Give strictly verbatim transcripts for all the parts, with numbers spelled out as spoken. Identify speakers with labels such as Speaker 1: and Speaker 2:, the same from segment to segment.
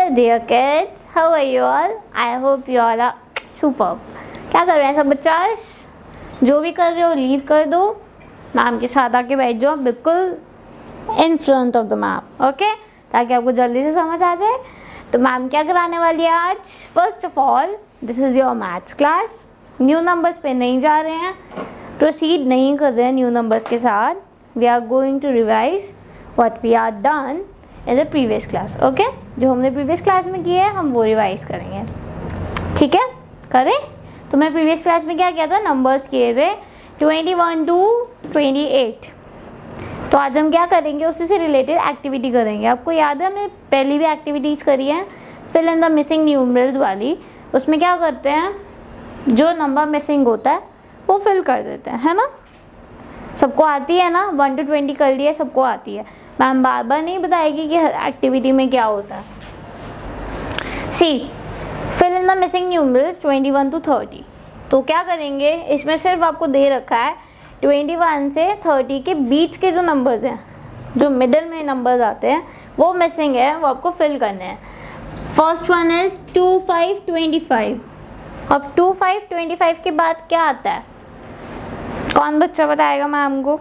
Speaker 1: Hello dear kids, how are you all? I hope you all are super. क्या कर रहे हैं सब बच्चा? जो भी कर रहे हो लीव कर दो, मैम के साथ आके बैठ जाओ बिल्कुल in front of the ma'am, okay, ताकि आपको जल्दी से समझ आ जाए। तो मैम क्या कराने वाली है आज? First of all, this is your maths class. New numbers पे नहीं जा रहे हैं, प्रोसीड नहीं कर रहे हैं न्यू नंबर्स के साथ। We are going to revise what we are done in the previous class, okay. जो हमने प्रीवियस क्लास में किया है हम वो रिवाइज करेंगे, ठीक है? करें? तो मैं प्रीवियस क्लास में क्या किया था? नंबर्स किए थे twenty one two twenty eight. तो आज हम क्या करेंगे? उसी से रिलेटेड एक्टिविटी करेंगे। आपको याद है हमने पहली भी एक्टिविटीज़ करी है, fill in the missing numerals वाली। उसमें क्या करते हैं, जो नंबर मिसिंग होता है वो फिल कर देते हैं, है ना? सबको आती है ना? वन टू ट्वेंटी कर लिया, सबको आती है। मैम बार बार नहीं बताएगी कि एक्टिविटी में क्या होता है। See, fill in the missing numerals twenty one two thirty. तो क्या करेंगे, इसमें सिर्फ आपको दे रखा है ट्वेंटी वन से थर्टी के बीच के जो नंबर्स हैं, जो मिडल में नंबर्स आते हैं वो मिसिंग है, वो आपको फिल करने हैं। First one is two five twenty five. अब टू फाइव ट्वेंटी फाइव के बाद क्या आता है? कौन बच्चा बताएगा मैम को?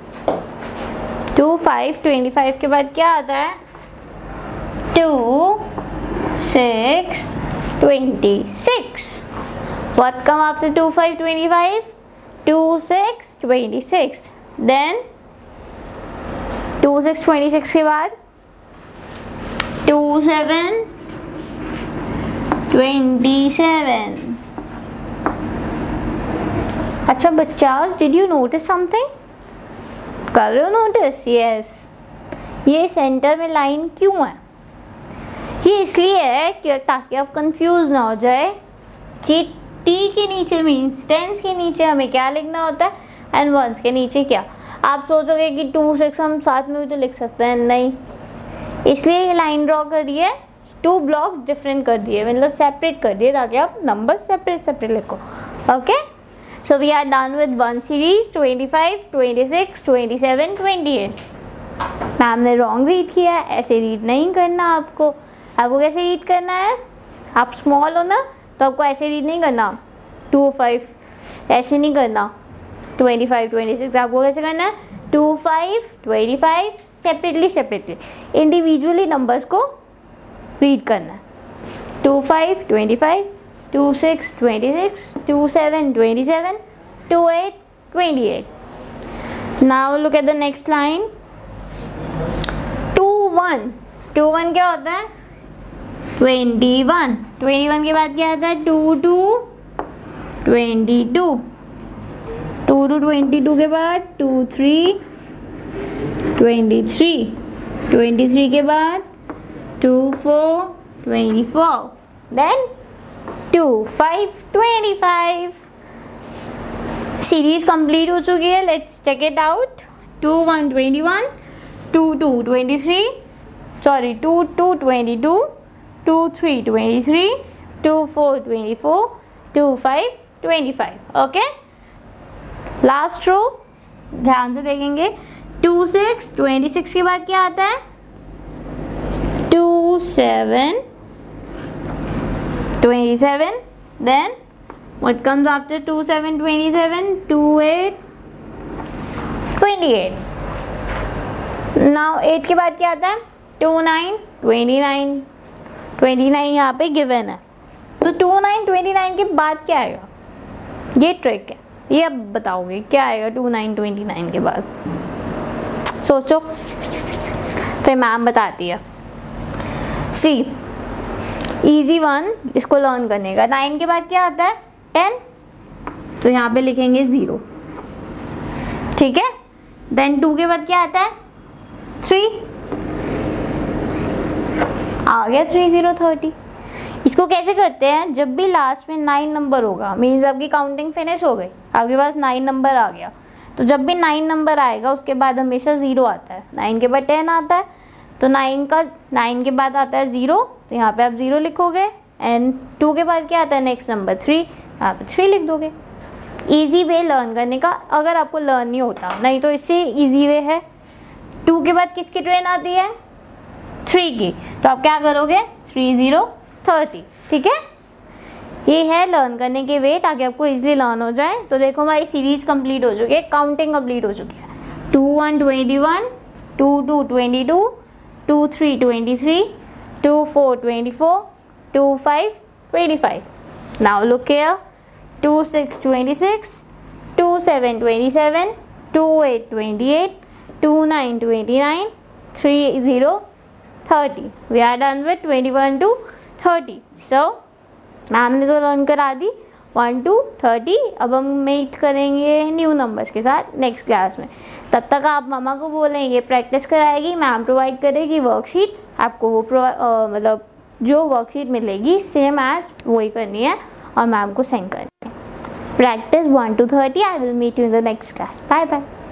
Speaker 1: टू फाइव ट्वेंटी फाइव के बाद क्या आता है? Two six twenty six. What come after two five twenty five? two six twenty six. Then two six twenty six के बाद two seven twenty seven. अच्छा बच्चा, did you notice something? कर रहे हो नोटिस? यस। ये सेंटर में line क्यों है? ये इसलिए है कि ताकि आप कंफ्यूज ना हो जाए कि टी के नीचे मीन्स टेंस के नीचे हमें क्या लिखना होता है एंड वंस के नीचे क्या। आप सोचोगे कि टू सिक्स हम साथ में भी तो लिख सकते हैं, नहीं। इसलिए ये लाइन ड्रॉ कर दिए, टू ब्लॉक्स डिफरेंट कर दिए, मतलब सेपरेट कर दिए ताकि आप नंबर सेपरेट सेपरेट लिखो, okay. So we are done with one series twenty five twenty six twenty seven twenty eight. Ma'am ने रॉन्ग रीड किया, ऐसे रीड नहीं करना आपको। आपको कैसे रीड करना है? आप स्मॉल हो ना, तो आपको ऐसे रीड नहीं करना, टू फाइव ऐसे नहीं करना, ट्वेंटी फाइव ट्वेंटी सिक्स। आपको कैसे करना है? Two five twenty five separately separately individually numbers को रीड करना है। Two five twenty five, two six twenty six, two seven twenty seven, two eight twenty eight. Now look at the next line, two one. Two one क्या होता है? Twenty one. Twenty one के बाद क्या आता है? Two two twenty two. Two two twenty two के बाद two three twenty three. Twenty three के बाद two four twenty four. Then two five twenty five. Series complete हो चुकी है, let's check it out. Two one twenty one, two two twenty three, sorry two two twenty two, two three twenty three, two four twenty four, two five twenty five, okay. Last row ध्यान से देखेंगे, to six twenty six के बाद क्या आता है? Two seven twenty seven. Then what comes after two seven twenty seven? Two eight twenty eight. Now eight के बाद क्या आता है? Two nine twenty nine. Twenty nine यहाँ पे गिवन है, तो टू नाइन ट्वेंटी नाइन के बाद क्या आएगा? ये ट्रिक है, ये अब बताओगे क्या आएगा टू नाइन ट्वेंटी नाइन के बाद? सोचो, फिर मैम बताती है। सी, इजी वन, इसको लर्न करने का। नाइन के बाद क्या आता है? टेन, तो यहाँ पे लिखेंगे ज़ीरो, ठीक है। देन टू के बाद क्या आता है? थ्री, आ गया थ्री जीरो थर्टी। इसको कैसे करते हैं? जब भी लास्ट में नाइन नंबर होगा, मीन्स आपकी काउंटिंग फिनिश हो गई, आपके पास नाइन नंबर आ गया, तो जब भी नाइन नंबर आएगा उसके बाद हमेशा ज़ीरो आता है। नाइन के बाद टेन आता है, तो नाइन का नाइन के बाद आता है ज़ीरो, तो यहाँ पे आप ज़ीरो लिखोगे। एंड टू के बाद क्या आता है? नेक्स्ट नंबर थ्री, यहाँ पे थ्री लिख दोगे। ईजी वे लर्न करने का, अगर आपको लर्न नहीं होता, नहीं तो इससे ईजी वे है। टू के बाद किसकी ट्रेन आती है? थ्री की, तो आप क्या करोगे? Three zero thirty. ठीक है, ये है लर्न करने के वे, ताकि आपको इजीली लर्न हो जाए। तो देखो हमारी सीरीज कंप्लीट हो चुकी है, काउंटिंग कंप्लीट हो चुकी है। Two one twenty one, two two twenty two, two three twenty three, two four twenty four, two five twenty five. Now look here, two six twenty six, two seven twenty seven, two eight twenty eight, two nine twenty nine, three zero thirty. We are done with twenty one two thirty. So ma'am ने तो learn करा दी one two thirty. अब हम meet करेंगे new numbers के साथ next class में। तब तक आप मामा को बोलेंगे प्रैक्टिस कराएगी, मैम प्रोवाइड करेगी वर्कशीट आपको। वो uh, मतलब जो वर्कशीट मिलेगी सेम एज वही करनी है और मैम को सेंड करनी है। Practice one two thirty. I will meet you in the next class. Bye bye.